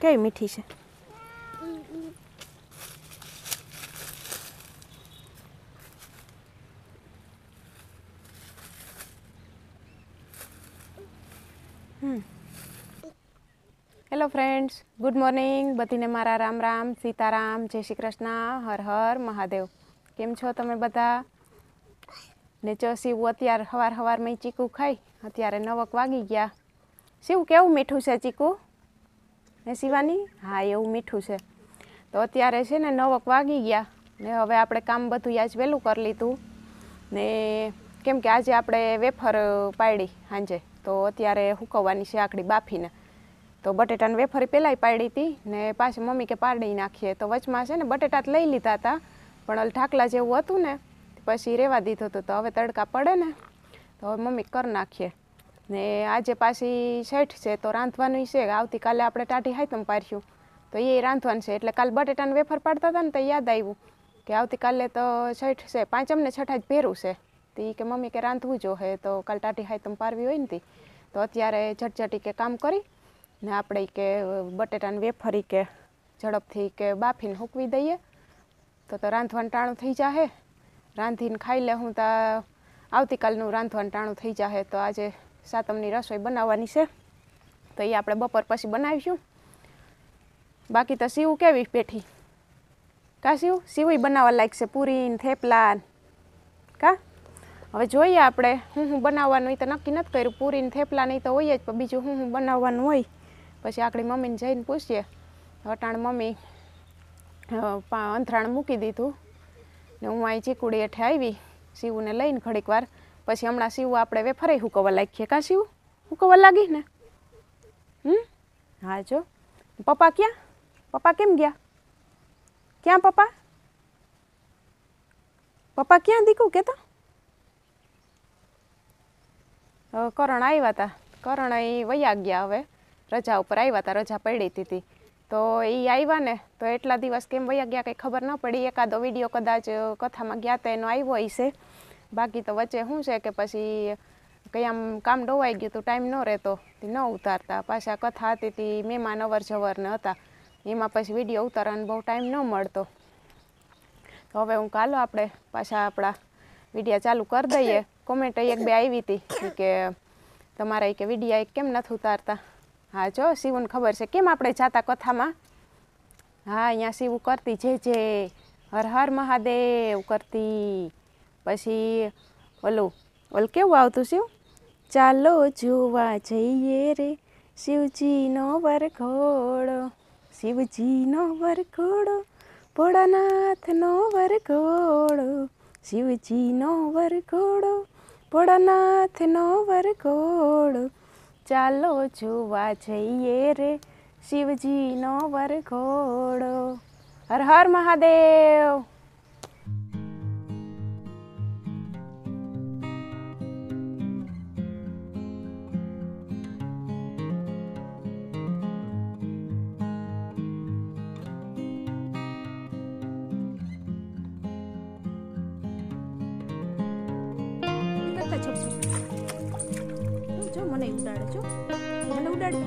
કેવી મીઠી છે. Hello friends, good morning. બધાને મારા રામ રામ, સીતારામ, જય શ્રી કૃષ્ણ, હર હર મહાદેવ. કેમ છો તમે બધા? ને જો શિવ અત્યારે સવારમાં ચીકુ ખાઈ, અત્યારે 9 વાગી ગયા. શિવ કેવું મીઠું છે ચીકુ? ને શિવાની? હા, એવું મીઠું છે. તો અત્યારે છે ને 9 વાગી ગયા ને હવે આપણે કામ બધું આજ વહેલું કરી લીધું ને કેમ કે આજે આપણે વેફર પાડી સાંજે, તો અત્યારે હુકવવાની છે આકડી બાફીને. તો બટેટાની વેફર પહેલાંય પાડી હતી ને પાછી મમ્મી કે પાડી નાખીએ, તો વચમાં છે ને બટેટા લઈ લીધા હતા પણ ઓલ ઢાકલા જેવું હતું ને પછી રહેવા દીધું હતું. તો હવે તડકા પડે ને તો હવે મમ્મી કરી નાખીએ. ને આજે પાછી છઠ છે તો રાંધવાનું છે. આવતીકાલે આપણે ટાઢી હાયતમ પાડ્યું તો એ રાંધવાનું છે. એટલે કાલે બટેટાની વેફર પાડતા હતા ને તો યાદ આવ્યું કે આવતીકાલે તો છઠ છે, પાંચમ ને છઠ્ઠા જ ભેરું છે. તો એ કે મમ્મી કે રાંધવું જોઈએ તો કાલે ટાઢી હાયતમ પારવી હોય ને તો અત્યારે ઝટઝટી કે કામ કરી ને આપણે કે બટેટાની વેફરી કે ઝડપથી કે બાફીને સૂકવી દઈએ તો રાંધવાનું ટાણું થઈ જાહે. રાંધીને ખાઈ લે હું તો આવતીકાલનું રાંધવાનું ટાણું થઈ જાહે. તો આજે સાતમની રસોઈ બનાવવાની છે તો એ આપણે બપોર પછી બનાવીશું. બાકી તો શિવ કેવી પેઠી કા શિવય બનાવવા લાગશે પૂરી થેપલા કા. હવે જોઈએ આપણે હું બનાવવાનું એ તો નક્કી નથી કર્યું. પૂરી થેપલા નહીં તો હોય જ, પણ બીજું હું બનાવવાનું હોય પછી આપણી મમ્મીને જઈને પૂછીએ. અટાણ મમ્મી અંથરાણ મૂકી દીધું ને હું અહીં ચીકુડી હેઠે આવી શિવને લઈને ઘડીક વાર. પછી હમણાં શિવ આપણે વેફરે હુકવવા લાગીએ કા શિવ? હુકવવા લાગી ને? હા જો. પપ્પા ક્યાં? પપ્પા કેમ ગયા? ક્યાં પપ્પા? પપ્પા ક્યાં દીકું કે તો? કરણ આવ્યા હતા. કરણ એ વયા ગયા, હવે રજા ઉપર આવ્યા હતા, રજા પડી હતી તો એ આવ્યા ને તો એટલા દિવસ કેમ વયા ગયા કંઈ ખબર ન પડી. એકાદો વિડીયો કદાચ કથામાં ગયા તો એનો આવ્યો હશે. બાકી તો વચ્ચે શું છે કે પછી કંઈ આમ કામ ડોવાઈ ગયું તો ટાઈમ ન રહેતો, ન ઉતારતા. પાછા કથા હતી તે મહેમાન અવર જવરને હતા, એમાં પછી વિડીયો ઉતારવાનો બહુ ટાઈમ ન મળતો. તો હવે હું કાલો આપણે પાછા આપણા વિડીયા ચાલુ કરી દઈએ. કોમેન્ટ એક બે આવી હતી કે તમારા કે વિડીયા કેમ નથી ઉતારતા. હા જો શિવને ખબર છે કેમ આપણે જાતા કથામાં. હા અહીંયા શિવ કરતી જે હર હર મહાદેવ કરતી. પછી ઓલું કેવું આવતું શિવ? ચાલો જોવા જઈએ રે શિવજીનો વરઘોડો, શિવજીનો વરઘોડો, ભોળાનાથનો વરઘોડો, શિવજીનો વરઘોડો, ભોળાનાથનો વરઘોડો, ચાલો જોવા જઈએ રે શિવજીનો વરઘોડો. હર હર મહાદેવ. જો મને ઉડાડે, જો મને ઉડાડે.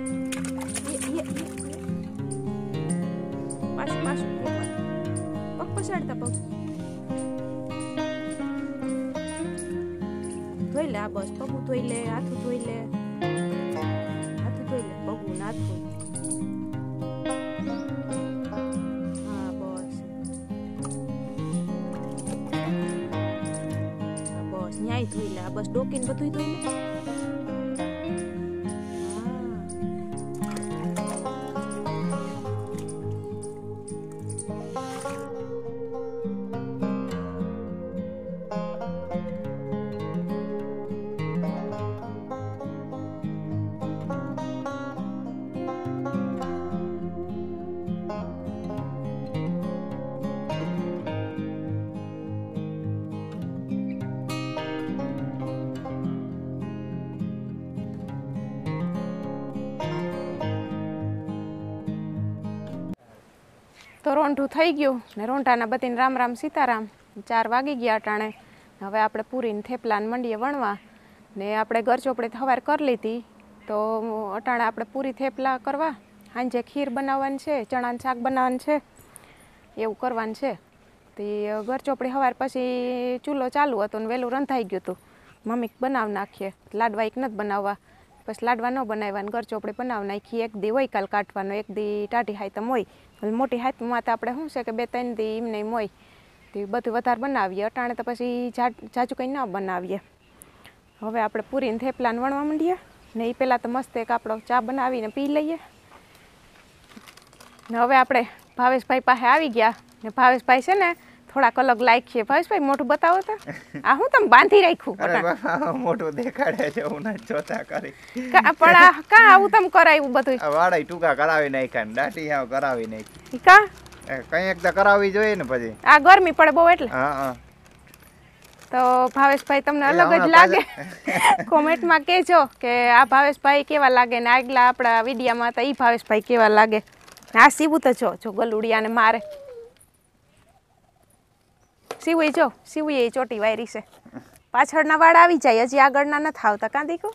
પાછું પગ પછાડતા પગ ધોઈ લે. આ બસ પગું ધોઈ લે, હાથું ધોઈ લે, હાથું ધોઈ લે, પગું ના ધોઈ. હા બસ બસ ન્યાય ધોઈ લે. આ બસ ડોકીને બધું ધોઈ લે. તો રોંઢું થઈ ગયું ને રોંઢાના બતીને રામ રામ સીતારામ. 4 વાગી ગયા અટાણે. હવે આપણે પૂરીને થેપલાને મંડીએ વણવા ને આપણે ગરચોપડી સવાર કરી લીધી તો અટાણે આપણે પૂરી થેપલા કરવા સાંજે ખીર બનાવવાની છે, ચણાનું શાક બનાવવાનું છે, એવું કરવાનું છે. તે ઘર ચોપડી સવાર પછી ચૂલો ચાલુ હતો ને વહેલું રંધાઈ ગયું હતું. મમ્મી બનાવી નાખીએ, લાડવા એક નથી બનાવવા, પછી લાડવા ન બનાવ્યા ને ઘર ચોપડી બનાવી નાખી. એક દી હોય કાલ કાઢવાનો, એક દી ટાઢી હાઈતમ હોય. મોટી હાઈતમાં તો આપણે શું છે કે 2-3 દી એમને એમ હોય, તે બધું વધારે બનાવીએ. અટાણે તો પછી જાજુ કંઈ ન બનાવીએ. હવે આપણે પૂરીને થેપલાને વણવા માંડીએ ને એ પહેલાં તો મસ્ત એક આપણો ચા બનાવીને પી લઈએ. ને હવે આપણે ભાવેશભાઈ પાસે આવી ગયા ને ભાવેશભાઈ છે ને થોડાક અલગ લાયક છે. ભાવેશભાઈ મોઢું બતાવો તો. આ હું તમે બાંધી રાખ્યું મોઢું દેખાડે છે હું જોતા કરી પણ આ કા આવું તમે કરાવ્યું બધું? વાળા ટૂંકા કરાવી નાખ્યા ને દાટી કરાવી નાખી. કા કઈ એક તો કરાવવી જોઈએ ને પછી આ ગરમી પડે બહુ એટલે. હા તો ભાવેશભાઈ તમને અલગ જ લાગે? કોમેન્ટમાં કહેજો કે આ ભાવેશભાઈ કેવા લાગે ને આગલા આપણા વિડીયામાં તો એ ભાવેશભાઈ કેવા લાગે. આ સીવું તો જો ગલુડિયાને મારે. સીવું જો સીવું એ ચોટી વાયરી છે. પાછળના વાળ આવી જાય, હજી આગળના નથી આવતા. કાં દીકું?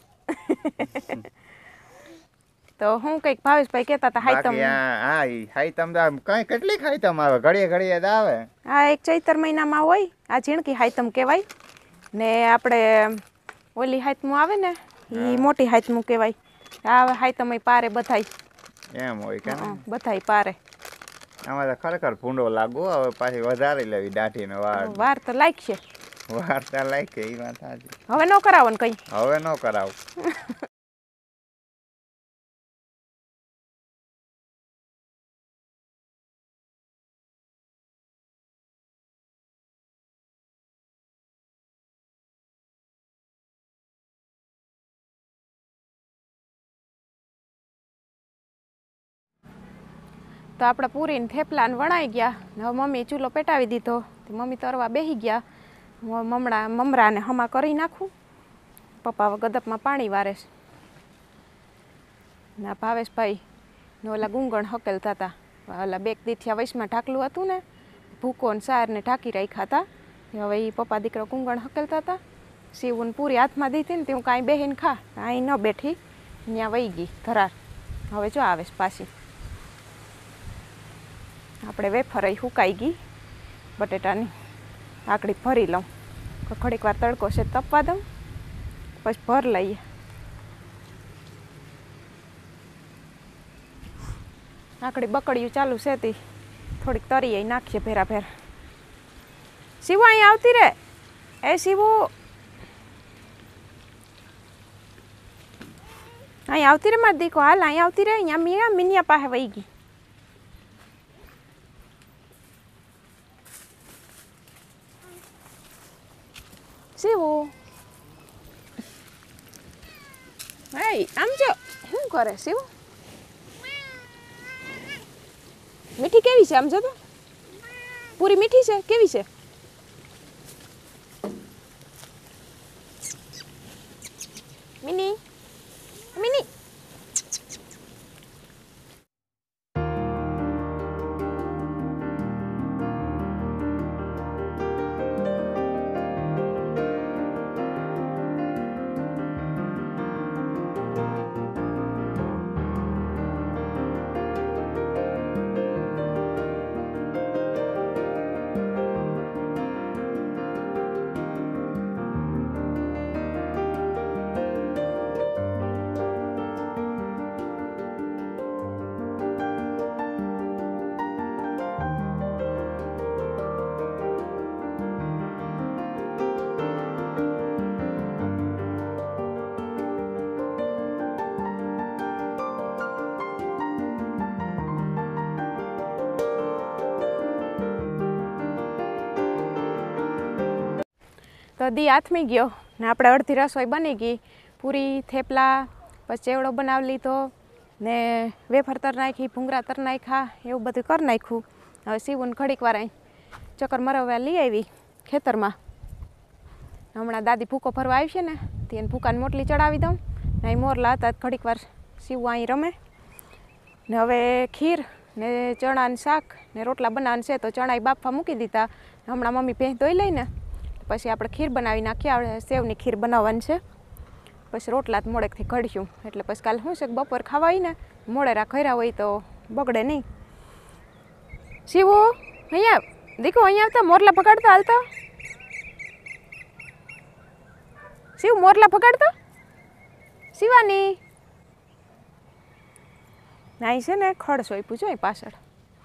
તો હું કંઈક ભાવેશભાઈ કહેતા હતા હાઈતમ. હા હાઈતમ કઈ કેટલી હાઈતમ આવે, ઘડીએ ઘડીએ જ આવે. હા, એક ચૈતર મહિનામાં હોય. આ ઝીણકી હાઈતમ કહેવાય ને આપણે ઓલી હાઈતમું આવે ને એ મોટી હાઈતમું કહેવાય. આ હાઈતમ પારે બધાય એમ હોય કે બધાય પારે. આમાં તો ખરેખર ભૂંડો લાગુ. હવે પાછી વધારી લેવી દાઢીનો વાર તો લાગશે. વાર તો લાગે એ વાત સાચી. હવે ન કરાવો ને કઈ? હવે ન કરાવું. તો આપણા પૂરીને થેપલાને વણાઈ ગયા. હવે મમ્મી ચૂલો પેટાવી દીધો. મમ્મી તરવા બેસી ગયા. મમરાને હમા કરી નાખું. પપ્પા ગદપમાં પાણી વારે છે. ના ભાવેશભાઈ ને ઓલા ગુંગણ હકેલતા હતા. ઓલા 2 દીથિયા વૈશમાં ઢાકલું હતું ને, ભૂકો ને સારને ઢાંકી રાખ્યા હતા. હવે એ પપ્પા દીકરો ગુંગણ હકેલતા હતા. સીવું પૂરી હાથમાં દીધી ને તે હું કાંઈ બેહીને ખા. અહીં ન બેઠી, ત્યાં વહી ગઈ ધરાર. હવે જો આવે પાછી. આપણે વેફર સુકાઈ ગઈ બટેટાની. આકડી ભરી લઉં. ઘડીક વાર તડકો છે તપવા દઉં, પછી ભર લઈએ. આકડી બકડીયું ચાલુ છે તે થોડીક તરી નાખીએ ભેરા ભેર. શિવો અહીં આવતી રે. એ શિવો અહીં આવતી રે મારી દીકો. હાલ અહીં આવતી રે. અહીંયા મિનિયા પાસે વહી ગઈ. શિવો હે આમ જો શું કરે શિવો? મીઠી કેવી છે? આમ જો તો પૂરી મીઠી છે. કેવી છે? મિની મિની. તો દી આથમી ગયો ને આપણે અડધી રસોઈ બની ગઈ. પૂરી થેપલા પછી ચેવડો બનાવી લીધો ને વેફર તર નાખી, ભૂંગળા તર નાખ્યા, એવું બધું કરી નાખ્યું. હવે સીવું ઘડીક વાર અહીં ચક્કર મરવા લઈ આવી ખેતરમાં. હમણાં દાદી ભૂકો ભરવા આવી છે ને તેને ભૂકાને મોટલી ચડાવી દઉં ને અહીં મોરલા હતા ઘડીક વાર સીવું અહીં રમે. ને હવે ખીર ને ચણાનું શાક ને રોટલા બનાવવાનું છે તો ચણા બાફવા મૂકી દીધા. હમણાં મમ્મી ભેંસ ધોઈ લઈને પછી આપણે ખીર બનાવી નાખીએ. આપણે સેવની ખીર બનાવવાની છે. પછી રોટલા મોડેકથી ઘડીશું એટલે પછી કાલે શું છે બપોર ખાવા આવીને મોડેરા ખર્યા હોય તો બગડે નહીં. શિવો અહીંયા દીકુ અહીંયા આવતા મોરલા પકડતા હાલતા. શિવ મોરલા પકડતા શિવાની નાઈ છે ને ખડ સોંપ્યું છે પાછળ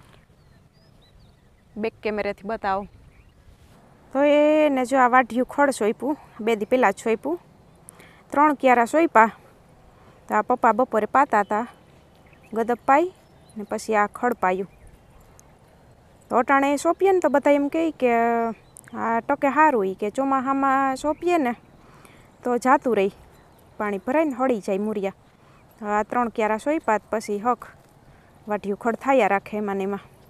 બેક કેમેરાથી બતાવો તો એને જો આ વાઢિયું ખડ સોંપ્યું 2 દી પહેલાં જ સોંપ્યું 3 ક્યારા સોંપ્યા તો આ પપ્પા બપોરે પાતા હતા ગદપ પાઈ ને પછી આ ખડ પાયું તો અટાણે સોંપીએ ને તો બધા એમ કહે કે આ ટકે સારું હોય કે ચોમાસામાં સોંપીએ ને તો જાતું રહી પાણી ભરાઈને હળી જાય મૂરિયા. આ 3 ક્યારા સોંપ્યા પછી હક વાઢિયું ખડ થાયા રાખે એમાં ને એમાં.